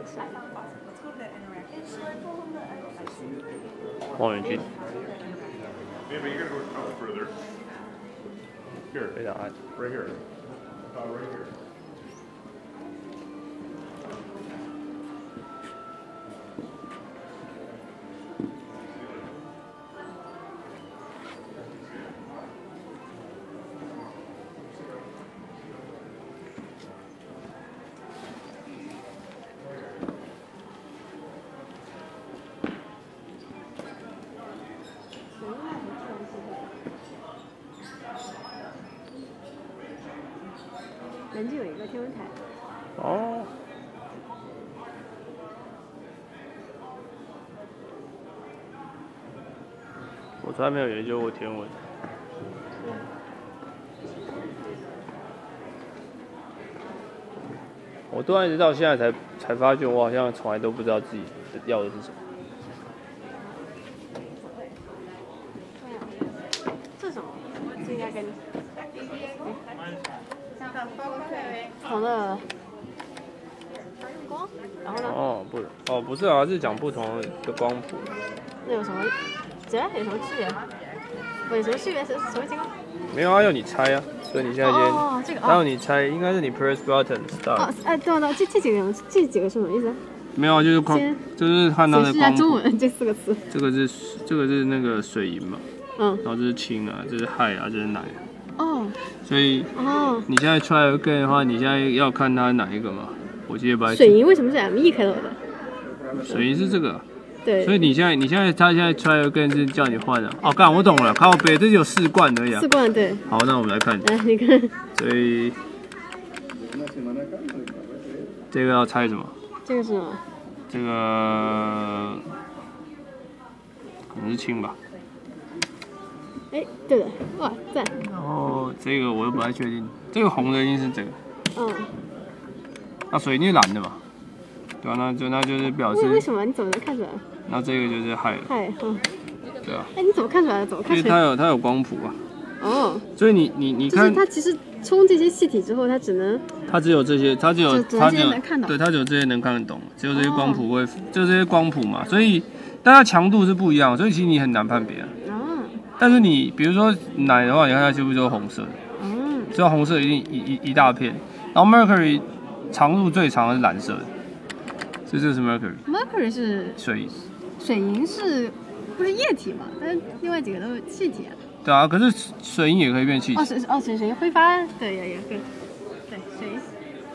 帅。 望远镜。 Yeah, but you gotta go out further. Here, 非常暗。 right here. Right here. 南京有一个天文台。 哦。我从来没有研究过天文。我突然一直到现在才发现，我好像从来都不知道自己要的是什么。 这是什么？这应该跟不同的光，然后呢？ 不是啊，是讲不同的光谱。 那有什么？有什么区别？不有什么区别？什么情况？ 没有啊，要你猜啊，所以你现在先， 这个， 要你猜，应该是你 press button start。 对，这几个是什么意思？ 没有啊，就是看它的光谱。解释一下中文这4个词。 这个是那个水银嘛，然后这是氢啊，这是氦啊，这是氖。所以你现在 try again 的话，你现在要看它哪一个嘛？我记得吧。 水银为什么是 ME 开头的？ 水银是这个。 对， 所以他现在 try again 是叫你换的。哦，干，我懂了，靠北，这有4罐而已啊。 4罐，对。 好，那我们来看。 来，你看。 所以这个要猜什么？ 这个是什么？ 这个可能是氢吧。 哎，对的，哇，赞。 然后这个我又不太确定，这个红的一定是这个。那水晶是蓝的嘛？ 对啊，那就是表示为什么？你怎么能看出来？ 那这个就是氦。对啊。 哎，你怎么看出来的？怎么看出来？ 因为它有光谱啊。 所以你看， 就是它其实充这些气体之后，它只有这些能看懂。 对，它只有这些能看得懂，只有这些光谱会，就这些光谱嘛。所以，但它强度是不一样，所以其实你很难判别啊。但是你比如说氖的话，你看它是不是都红色的？只要红色一定一大片。然后 Mercury 长度最长的是蓝色的。 所以这是 Mercury 是水银， 水银是不是液体嘛？但是另外几个都是气体啊。 对啊，可是水银也可以变气体。 水银挥发，对，也可以。对，水银。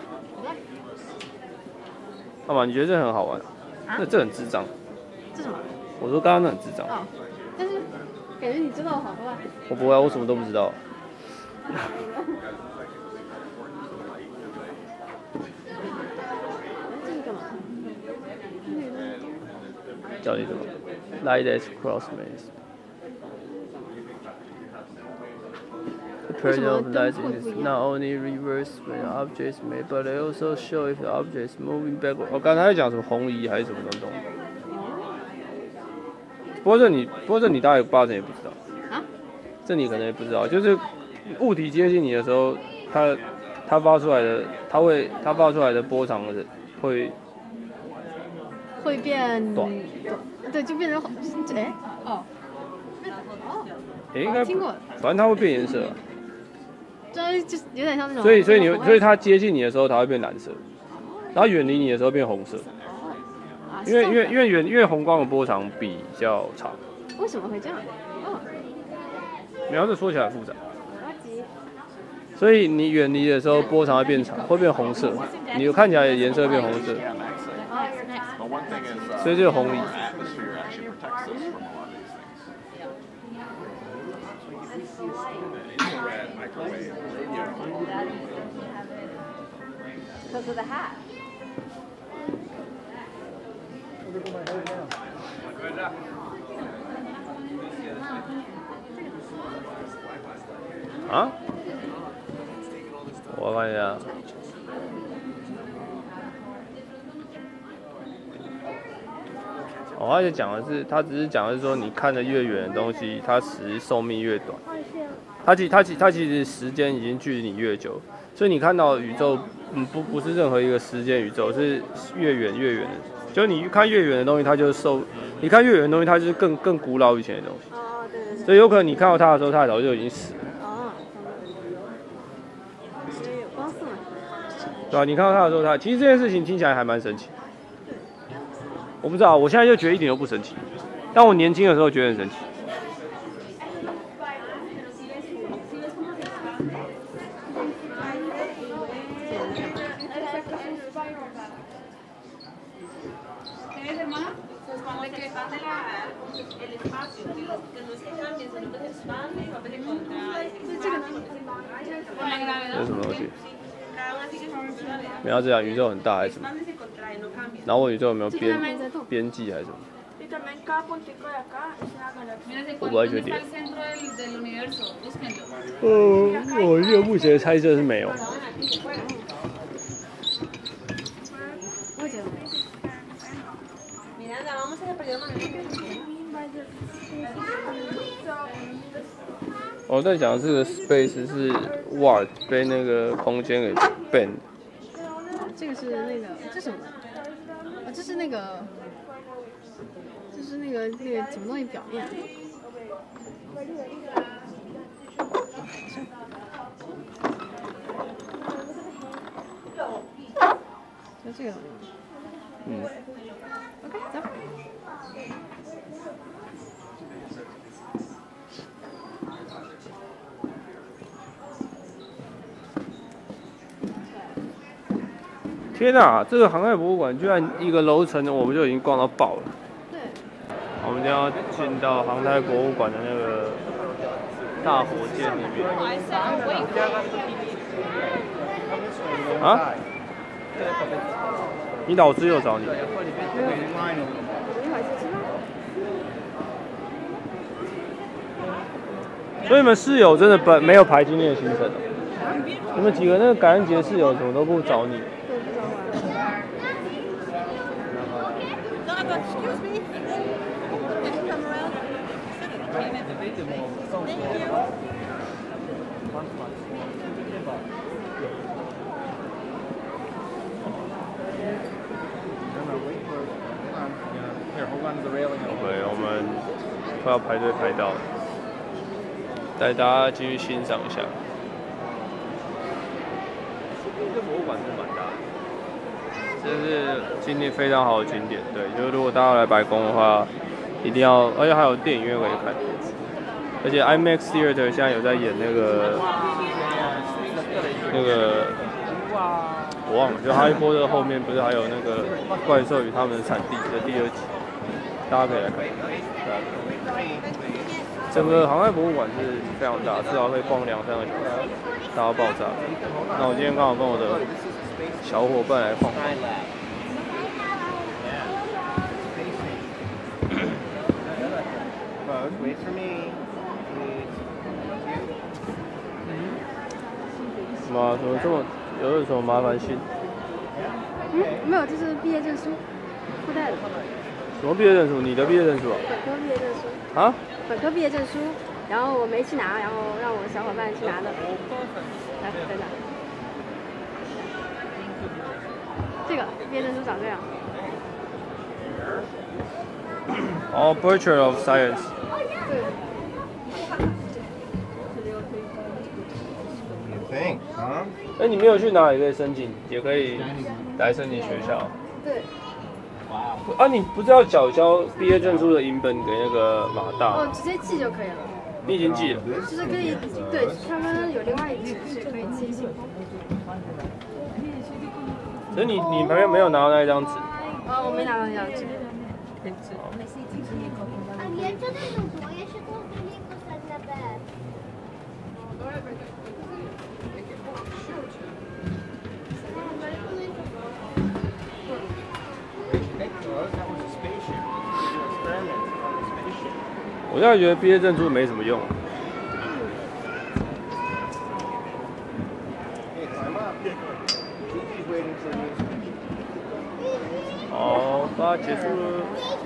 好吧，你觉得这很好玩？这很智障。 这什么？ 我说刚刚那很智障。 但是感觉你知道好多啊。 我不会啊，我什么都不知道。叫你什么 ？Light as cross maze. The period of light is not only reverse when objects move, but they also show if the object is moving backward. 我刚才在讲什么红移还是什么东东？不过这你大概8成也不知道。这你可能也不知道，就是物体接近你的时候，它发出来的波长会变短， 对，就变成应该听过， 反正它会变颜色， 就有点像那种。 所以它接近你的时候它会变蓝色，然后远离你的时候变红色。因为红光的波长比较长。 为什么会这样？ 没有，这说起来复杂。所以你远离的时候波长会变长，会变红色，你看起来颜色会变红色。所以这个红移。 Because of the hat. 啊？我看一下。他就讲的是，他只是讲的是说，你看得越远的东西，它其实寿命越短。它其实时间已经距离你越久，所以你看到宇宙不是任何一个时间宇宙，是越远越远的。就你看越远的东西，它就是你看越远的东西，它就是更古老以前的东西。 哦，对对对。 所以有可能你看到它的时候，它早就已经死了。 哦，所以有光速嘛。 对啊，你看到它的时候，其实这件事情听起来还蛮神奇。我不知道，我现在就觉得一点都不神奇，但我年轻的时候觉得很神奇。这是什么东西？你要讲宇宙很大还是什么？然后问宇宙有没有边际还是什么？我不太确定。我这个目前的猜测是没有。我在讲这个 space 是 watt 被那个空间给 bend。 这个是那个，这什么？啊，这是那个，什么东西表面？就这个。OK， 走。 天哪，这个航太博物馆居然一个楼层我们就已经逛到爆了。 对。 我们将要进到航太博物馆的那个大火箭里面。啊？你老师又找你？所以你们室友真的没有排今天的行程哦？你们几个那个感恩节室友怎么都不找你？OK， 我们快要排队排到了，带大家继续欣赏一下。这博物馆是蛮大的，这是今天非常好的景点。对，就是如果大家来白宫的话，一定要，而且还有电影院可以看。而且 IMAX Theater 现在有在演那个，我忘了，就《哈利波特》后面不是还有那个《怪兽与他们的产地》的第2集，大家可以来看。整个航太博物馆是非常大，至少可以逛2-3个小时，大到爆炸。那我今天刚好跟我的小伙伴来晃。 Wait for me. 怎么这么有什么麻烦信？ 没有，这是毕业证书，附带的。 什么毕业证书？你的毕业证书啊？ 本科毕业证书。 啊？ 本科毕业证书，然后我没去拿，然后让我小伙伴去拿的。来，等等。这个毕业证书长这样。 哦 ，Bachelor of Science。 对。 哎，你没有去拿也可以申请，也可以来申请学校。 对。 啊，你不是要缴交毕业证书的银本给那个马大？ 哦，直接寄就可以了。 你已经寄了。 就是可以，对他们有另外一个是可以寄信。 可是你旁边没有拿到那一张纸。 我没拿到那张纸。 我现在觉得毕业证书没什么用。好，发结束了。